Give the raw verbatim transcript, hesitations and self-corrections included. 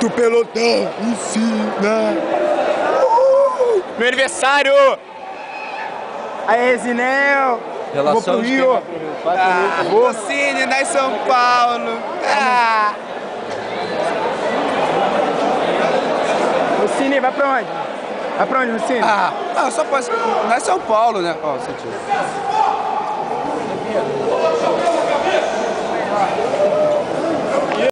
o pelotão ensina. Uh! Meu aniversário! Aê, Zinel! Vou pro Rio! Ah, vou. Cine, lá em São Paulo! Ah. O Cine, vai pra onde? Vai pra onde, Cine? Ah, não, só posso. Lá em São Paulo, né? Ó, sentido.